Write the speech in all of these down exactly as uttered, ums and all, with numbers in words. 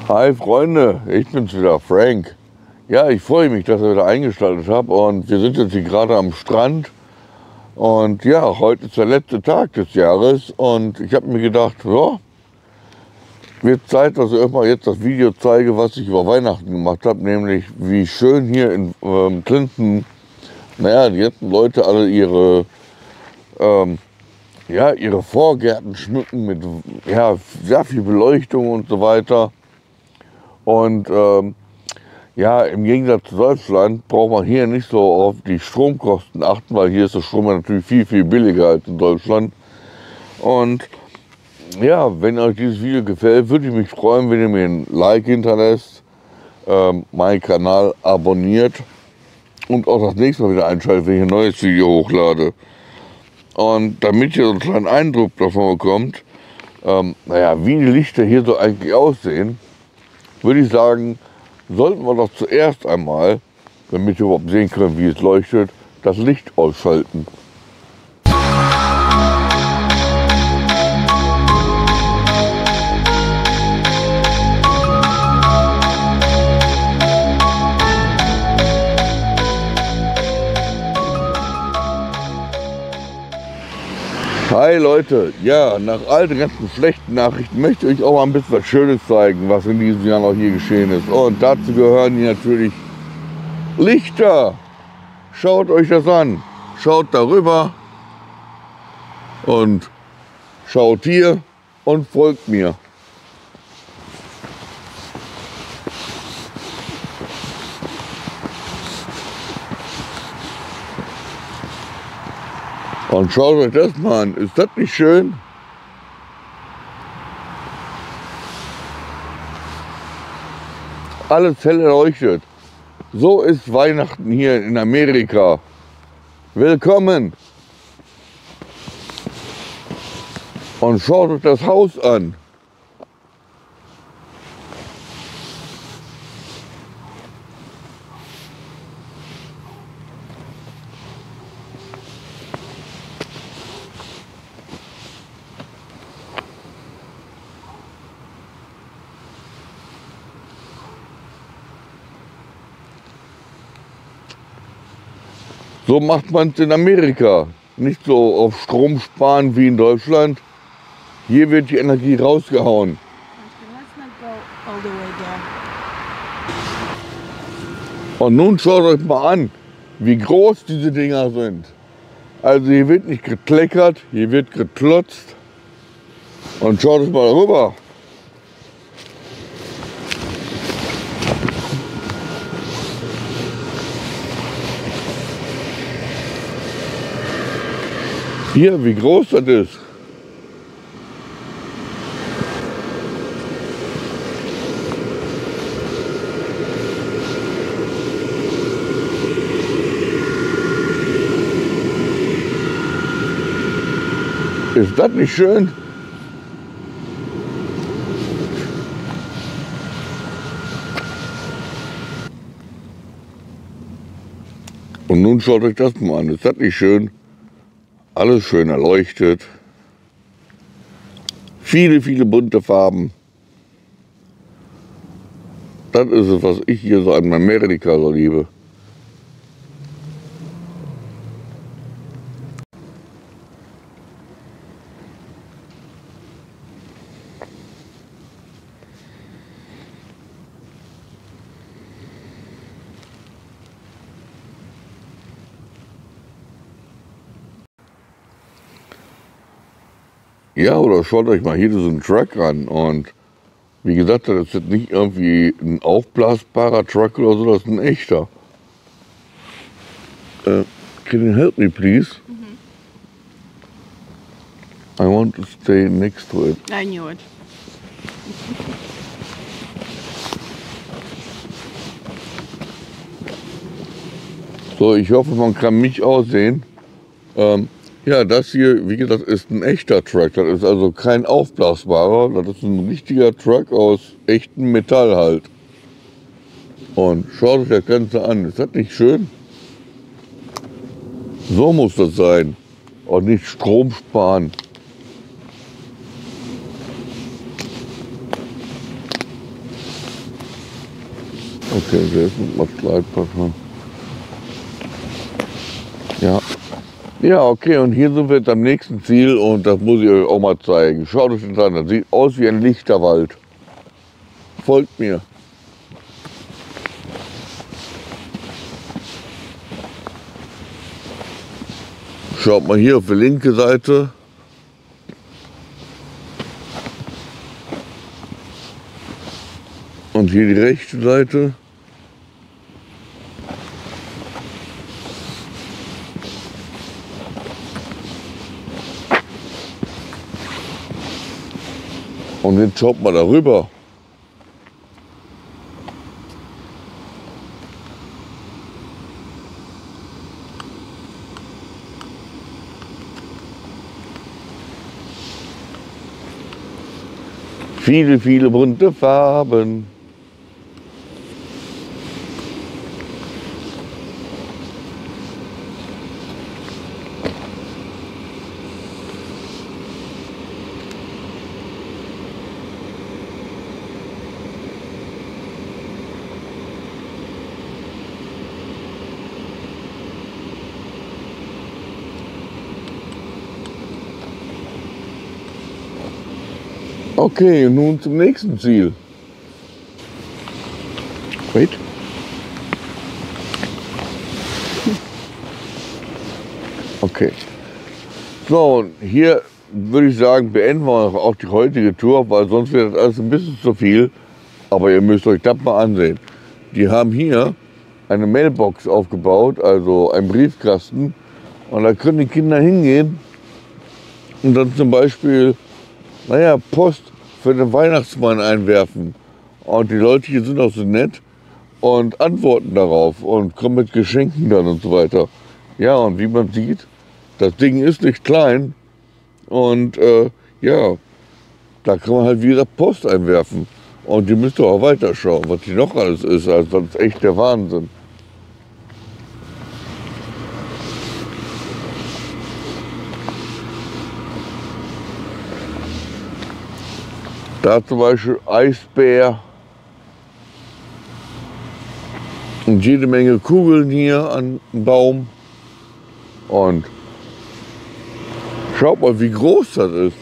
Hi Freunde, ich bin's wieder, Frank. Ja, ich freue mich, dass ihr wieder eingeschaltet habt und wir sind jetzt hier gerade am Strand und ja, heute ist der letzte Tag des Jahres und ich habe mir gedacht, ja, wird Zeit, dass ich euch mal jetzt das Video zeige, was ich über Weihnachten gemacht habe, nämlich wie schön hier in ähm, Clinton, naja, die ganzen Leute alle ihre ähm, ja, ihre Vorgärten schmücken mit ja, sehr viel Beleuchtung und so weiter. Und ähm, ja, im Gegensatz zu Deutschland braucht man hier nicht so auf die Stromkosten achten, weil hier ist der Strom natürlich viel, viel billiger als in Deutschland. Und ja, wenn euch dieses Video gefällt, würde ich mich freuen, wenn ihr mir ein Like hinterlässt, ähm, meinen Kanal abonniert und auch das nächste Mal wieder einschaltet, wenn ich ein neues Video hochlade. Und damit ihr so einen kleinen Eindruck davon bekommt, ähm, naja, wie die Lichter hier so eigentlich aussehen, würde ich sagen, sollten wir doch zuerst einmal, damit wir überhaupt sehen können, wie es leuchtet, das Licht ausschalten. Hi Leute, ja, nach all den ganzen schlechten Nachrichten möchte ich euch auch mal ein bisschen was Schönes zeigen, was in diesem Jahr noch hier geschehen ist. Und dazu gehören hier natürlich Lichter. Schaut euch das an, schaut darüber und schaut hier und folgt mir. Und schaut euch das mal an, ist das nicht schön? Alles hell erleuchtet. So ist Weihnachten hier in Amerika. Willkommen! Und schaut euch das Haus an. So macht man es in Amerika. Nicht so auf Strom sparen wie in Deutschland. Hier wird die Energie rausgehauen. Und nun schaut euch mal an, wie groß diese Dinger sind. Also hier wird nicht gekleckert, hier wird geklotzt. Und schaut euch mal rüber. Hier, wie groß das ist. Ist das nicht schön? Und nun schaut euch das mal an. Ist das nicht schön? Alles schön erleuchtet. Viele, viele bunte Farben. Das ist es, was ich hier so an Amerika so liebe. Ja, oder schaut euch mal hier so einen Truck an und wie gesagt, das ist jetzt nicht irgendwie ein aufblasbarer Truck oder so, das ist ein echter. Uh, can you help me please? Mm-hmm. I want to stay next to it. I knew it. So, ich hoffe, man kann mich aussehen. Ähm, Ja, das hier, wie gesagt, ist ein echter Truck. Das ist also kein aufblasbarer. Das ist ein richtiger Truck aus echtem Metall halt. Und schaut euch das Ganze an. Ist das nicht schön? So muss das sein. Und nicht Strom sparen. Okay, der ist mit Mattleitpartner. Ja. Ja, okay, und hier sind wir jetzt am nächsten Ziel und das muss ich euch auch mal zeigen. Schaut euch das an, das sieht aus wie ein Lichterwald. Folgt mir. Schaut mal hier auf die linke Seite. Und hier die rechte Seite. Und jetzt schaut mal darüber. Viele, viele bunte Farben. Okay, nun zum nächsten Ziel. Wait. Okay. So, und hier würde ich sagen, beenden wir auch die heutige Tour, weil sonst wird das alles ein bisschen zu viel. Aber ihr müsst euch das mal ansehen. Die haben hier eine Mailbox aufgebaut, also einen Briefkasten. Und da können die Kinder hingehen und dann zum Beispiel, naja, Post für den Weihnachtsmann einwerfen. Und die Leute hier sind auch so nett und antworten darauf und kommen mit Geschenken dann und so weiter. Ja, und wie man sieht, das Ding ist nicht klein. Und äh, ja, da kann man halt wieder Post einwerfen. Und ihr müsst doch auch weiterschauen, was hier noch alles ist. Also das ist echt der Wahnsinn. Da zum Beispiel Eisbär und jede Menge Kugeln hier an dem Baum. Und schaut mal, wie groß das ist.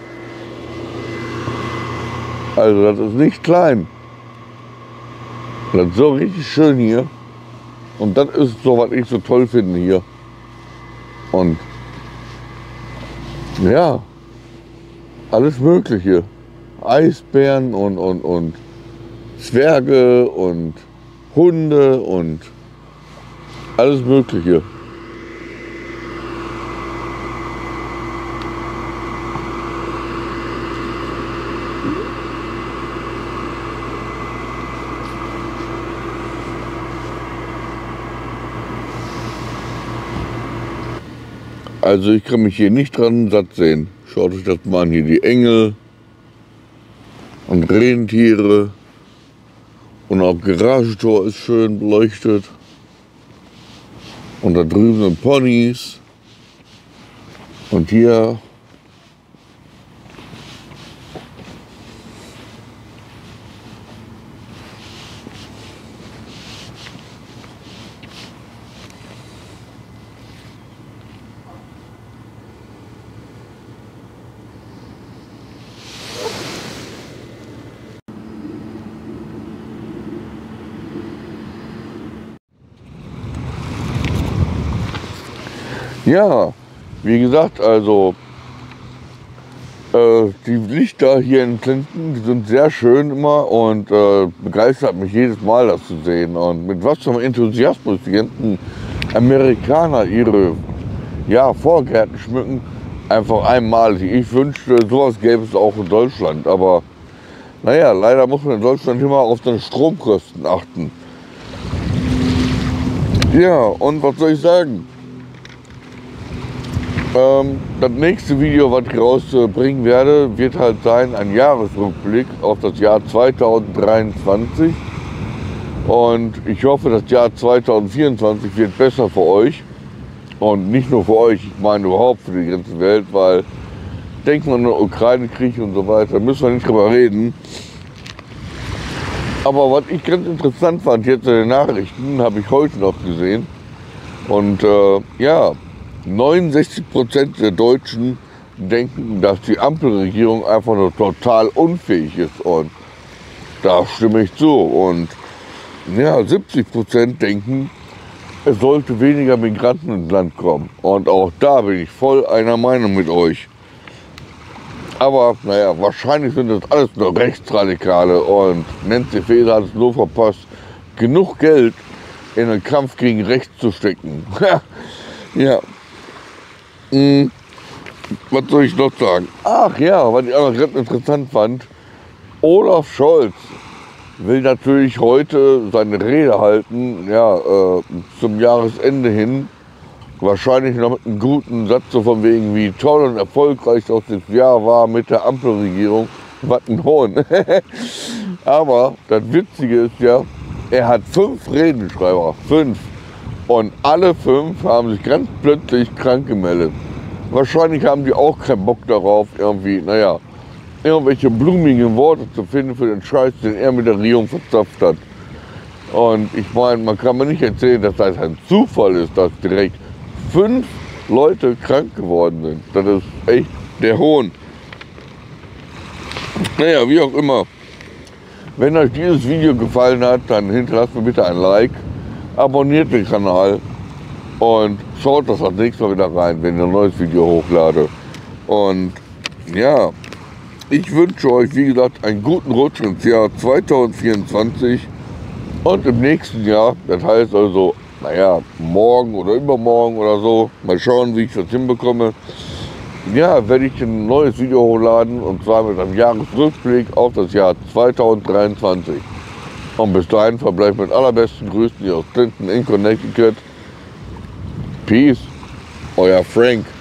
Also das ist nicht klein. Das ist so richtig schön hier. Und das ist so, was ich so toll finde hier. Und ja, alles Mögliche. Eisbären und, und, und Zwerge und Hunde und alles Mögliche. Also ich kann mich hier nicht dran satt sehen. Schaut euch das mal an, hier die Engel und Rentiere und auch Garagentor ist schön beleuchtet und da drüben sind Ponys und hier ja, wie gesagt, also äh, die Lichter hier in Clinton, die sind sehr schön immer und äh, begeistert mich jedes Mal, das zu sehen. Und mit was für einem Enthusiasmus die ganzen Amerikaner ihre ja, Vorgärten schmücken, einfach einmalig. Ich wünschte, sowas gäbe es auch in Deutschland. Aber naja, leider muss man in Deutschland immer auf seine Stromkosten achten. Ja, und was soll ich sagen? Ähm, das nächste Video, was ich rausbringen werde, wird halt sein, ein Jahresrückblick auf das Jahr zweitausenddreiundzwanzig. Und ich hoffe, das Jahr zweitausendvierundzwanzig wird besser für euch. Und nicht nur für euch, ich meine überhaupt für die ganze Welt, weil denkt man an den Ukraine-Krieg und so weiter, müssen wir nicht drüber reden. Aber was ich ganz interessant fand, jetzt in den Nachrichten, habe ich heute noch gesehen. Und äh, ja, neunundsechzig Prozent der Deutschen denken, dass die Ampelregierung einfach nur total unfähig ist. Und da stimme ich zu. Und ja, siebzig Prozent denken, es sollte weniger Migranten ins Land kommen. Und auch da bin ich voll einer Meinung mit euch. Aber naja, wahrscheinlich sind das alles nur Rechtsradikale und Nancy Faeser hat es nur verpasst, genug Geld in den Kampf gegen Rechts zu stecken. Ja. Hm. Was soll ich noch sagen? Ach ja, was ich auch noch ganz interessant fand, Olaf Scholz will natürlich heute seine Rede halten, ja, äh, zum Jahresende hin. Wahrscheinlich noch mit einem guten Satz, so von wegen, wie toll und erfolgreich das Jahr war mit der Ampelregierung. Was ein Hohn. Aber das Witzige ist ja, er hat fünf Redenschreiber, fünf. Und alle fünf haben sich ganz plötzlich krank gemeldet. Wahrscheinlich haben die auch keinen Bock darauf, irgendwie, naja, irgendwelche blumigen Worte zu finden für den Scheiß, den er mit der Regierung verzapft hat. Und ich meine, man kann mir nicht erzählen, dass das ein Zufall ist, dass direkt fünf Leute krank geworden sind. Das ist echt der Hohn. Naja, wie auch immer. Wenn euch dieses Video gefallen hat, dann hinterlasst mir bitte ein Like, abonniert den Kanal und schaut das nächste Mal wieder rein, wenn ich ein neues Video hochlade. Und ja, ich wünsche euch, wie gesagt, einen guten Rutsch ins Jahr zweitausendvierundzwanzig und im nächsten Jahr, das heißt also, naja, morgen oder übermorgen oder so, mal schauen, wie ich das hinbekomme. Ja, werde ich ein neues Video hochladen und zwar mit einem Jahresrückblick auf das Jahr zweitausenddreiundzwanzig. Und bis dahin verbleibt mit allerbesten Grüßen hier aus Clinton in Connecticut. Peace, euer Frank.